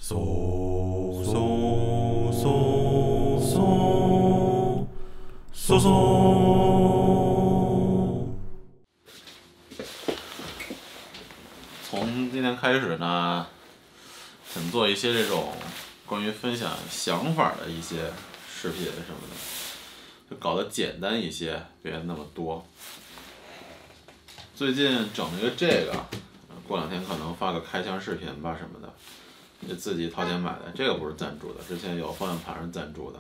嗖嗖嗖嗖嗖嗖。从今天开始呢，想做一些这种关于分享想法的一些视频什么的，就搞得简单一些，别那么多。最近整了一个这个，过两天可能发个开箱视频吧什么的。就自己掏钱买的，这个不是赞助的，之前有方向盘是赞助的。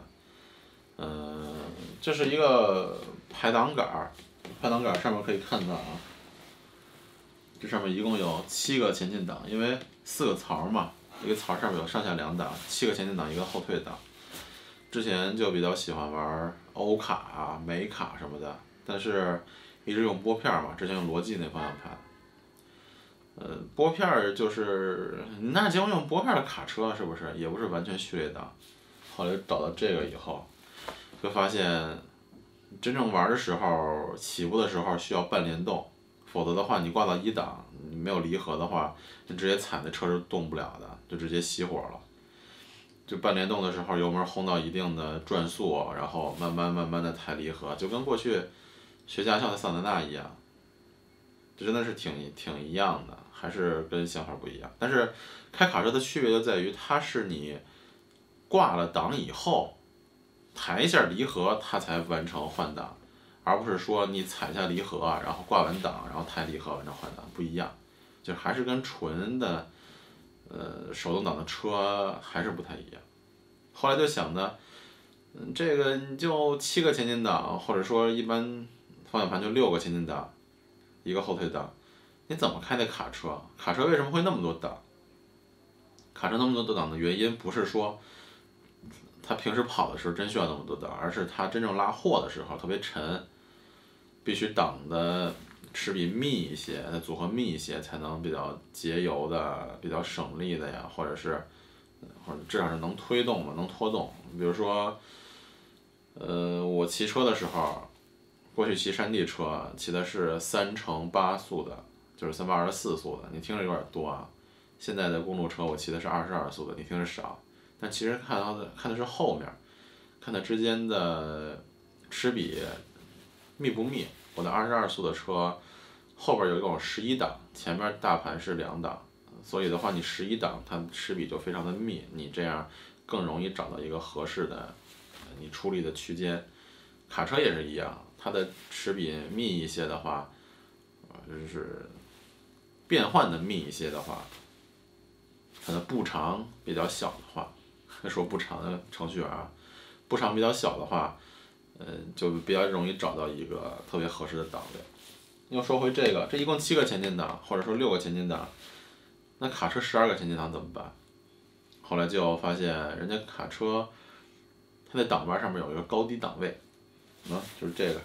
这是一个排挡杆，排挡杆上面可以看到啊，这上面一共有7个前进档，因为4个槽嘛，一个槽上面有上下2档，7个前进档，一个后退档。之前就比较喜欢玩欧卡啊、美卡什么的，但是一直用拨片嘛，之前用罗技那方向盘。拨片就是你哪经用拨片的卡车是不是？也不是完全序列档。后来找到这个以后，就发现真正玩的时候，起步的时候需要半联动，否则的话你挂到1档，你没有离合的话，你直接踩那车是动不了的，就直接熄火了。就半联动的时候，油门轰到一定的转速，然后慢慢的抬离合，就跟过去学驾校的桑塔纳一样。这真的是挺一样的，还是跟想法不一样。但是开卡车的区别就在于，它是你挂了档以后，抬一下离合，它才完成换挡，而不是说你踩一下离合，然后挂完档，然后抬离合完成换挡，不一样。就还是跟纯的手动挡的车还是不太一样。后来就想着，这个你就7个前进档，或者说一般方向盘就6个前进档。一个后退档，你怎么开那卡车？卡车为什么会那么多档？卡车那么多档的原因不是说它平时跑的时候真需要那么多档，而是它真正拉货的时候特别沉，必须档的齿比密一些，它组合密一些，才能比较节油的、比较省力的呀，或者至少是能推动的、能拖动。比如说，我骑车的时候。过去骑山地车，骑的是3乘8速的，就是3/824速的，你听着有点多啊。现在的公路车我骑的是22速的，你听着少，但其实看的是后面，看它之间的齿比密不密。我的22速的车后边有一个11档，前面大盘是2档，所以的话你11档它齿比就非常的密，你这样更容易找到一个合适的你出力的区间。卡车也是一样。它的齿比密一些的话，就是变换的密一些的话，它的步长比较小的话，说步长的程序员啊，步长比较小的话，就比较容易找到一个特别合适的档位。又说回这个，这一共7个前进档，或者说6个前进档，那卡车12个前进档怎么办？后来就发现人家卡车，它在档把上面有一个高低档位，就是这个。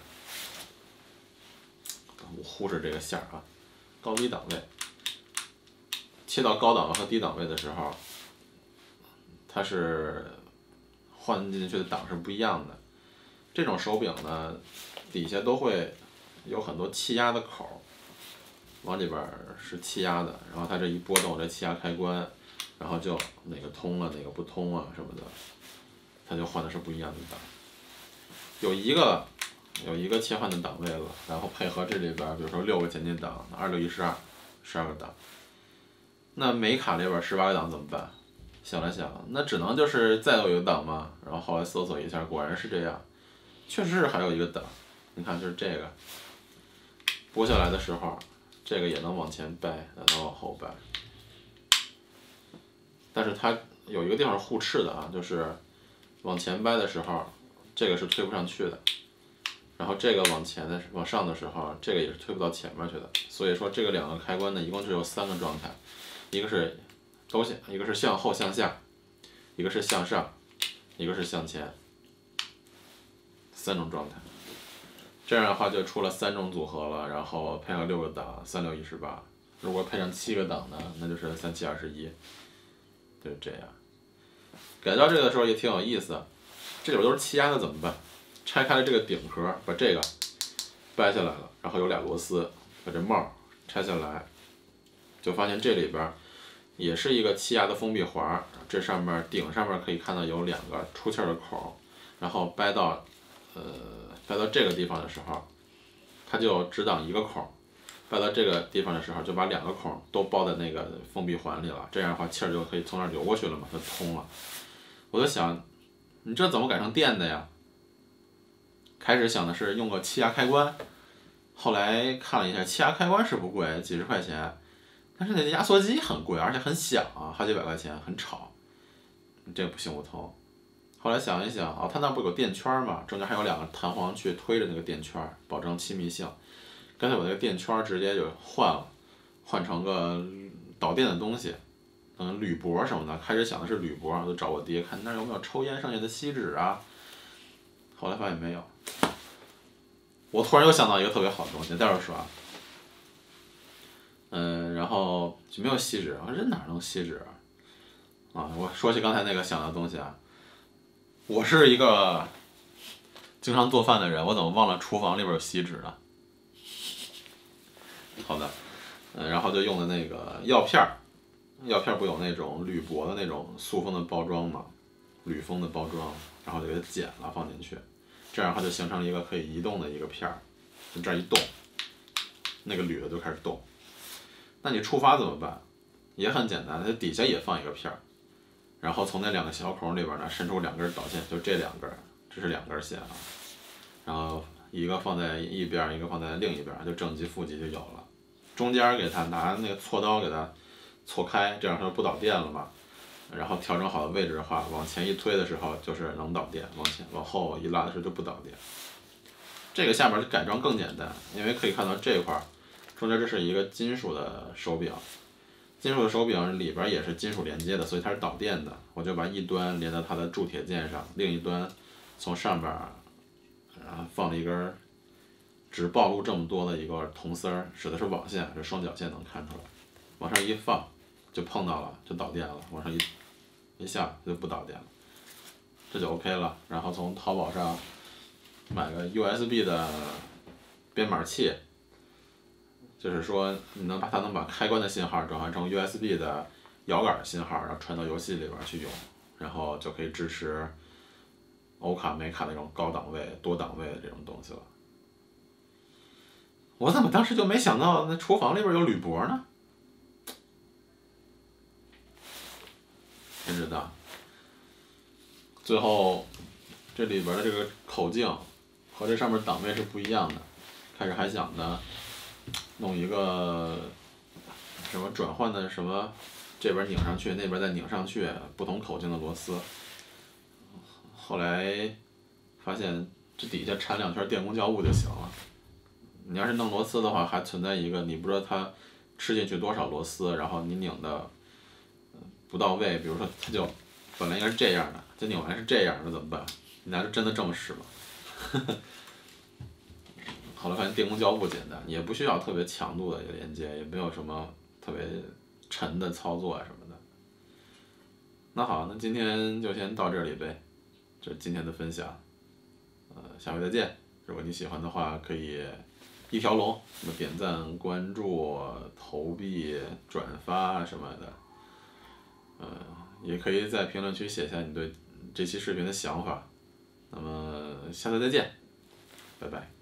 我忽视这个线啊，高低档位，切到高档位和低档位的时候，它是换进去的档是不一样的。这种手柄呢，底下都会有很多气压的口，往里边是气压的，然后它这一拨动这气压开关，然后就哪个通了哪个不通啊什么的，它就换的是不一样的档。有一个切换的档位了，然后配合这里边，比如说6个前进档，2612个档。那美卡这边18个档怎么办？想了想，那只能就是再有一个档嘛。然后后来搜索一下，果然是这样，确实是还有一个档。你看，就是这个，拨下来的时候，这个也能往前掰，也能往后掰。但是它有一个地方是互斥的啊，就是往前掰的时候，这个是推不上去的。然后这个往上的时候，这个也是推不到前面去的。所以说这个2个开关呢，一共只有3个状态，一个是向后向下，一个是向上，一个是向前，3种状态。这样的话就出了3种组合了，然后配上6个档，3618。如果配上7个档呢，那就是3721，就是这样。改造这个的时候也挺有意思，这里边都是气压的怎么办？拆开了这个顶壳，把这个掰下来了，然后有2螺丝，把这帽拆下来，就发现这里边也是一个气压的封闭环，这上面顶上面可以看到有2个出气的口，然后掰到这个地方的时候，它就只挡一个孔，掰到这个地方的时候就把2个孔都包在那个封闭环里了，这样的话气儿就可以从那儿流过去了嘛，就通了。我就想，你这怎么改成电的呀？开始想的是用个气压开关，后来看了一下，气压开关是不贵，几十块钱，但是那压缩机很贵，而且很响啊，好几百块钱，很吵，这不行不通。后来想一想，它那不有电圈嘛，中间还有2个弹簧去推着那个电圈，保证气密性。干脆我那个电圈直接就换了，换成个导电的东西，铝箔什么的。开始想的是铝箔，就找我爹看那有没有抽烟剩下的锡纸啊。后来发现没有。我突然又想到一个特别好的东西，待会儿说啊。然后就没有锡纸，我说这哪能锡纸啊？我说起刚才那个想的东西啊，我是一个经常做饭的人，我怎么忘了厨房里边有锡纸了？好的，然后就用的那个药片儿，药片儿不有那种铝箔的那种塑封的包装嘛，铝封的包装，然后就给它剪了放进去，这样它就形成了一个可以移动的一个片儿，就这儿一动，那个铝的就开始动。那你触发怎么办？也很简单，它底下也放一个片儿，然后从那2个小孔里边呢伸出2根导线，就这2根，这是2根线啊，然后一个放在一边，一个放在另一边，就正极负极就有了。中间给它拿那个锉刀给它锉开，这样它就不导电了嘛。然后调整好的位置的话，往前一推的时候就是能导电，往后一拉的时候就不导电。这个下面的改装更简单，因为可以看到这块中间这是一个金属的手柄，金属的手柄里边也是金属连接的，所以它是导电的。我就把一端连到它的铸铁件上，另一端从上边放了一根只暴露这么多的一个铜丝儿，使的是网线，这双绞线能看出来。往上一放就碰到了，就导电了；往上一下就不导电了，这就 OK 了。然后从淘宝上买个 USB 的编码器，就是说你能把开关的信号转换成 USB 的摇杆信号，然后传到游戏里边去用，然后就可以支持欧卡、美卡那种高档位、多档位的这种东西了。我怎么当时就没想到那厨房里边有铝箔呢？谁知道？最后这里边的这个口径和这上面档位是不一样的。开始还想着弄一个什么转换的什么，这边拧上去，那边再拧上去，不同口径的螺丝。后来发现这底下缠2圈电工胶布就行了。你要是弄螺丝的话，还存在一个你不知道它吃进去多少螺丝，然后你拧的不到位，比如说它就本来应该是这样的，这拧完是这样的怎么办？你拿着真的这么使吗？后来发现电工胶布简单，也不需要特别强度的一个连接，也没有什么特别沉的操作啊什么的。那好，那今天就先到这里呗，这是今天的分享，下回再见。如果你喜欢的话，可以一条龙，什么点赞、关注、投币、转发什么的，也可以在评论区写下你对这期视频的想法。那么下次再见，拜拜。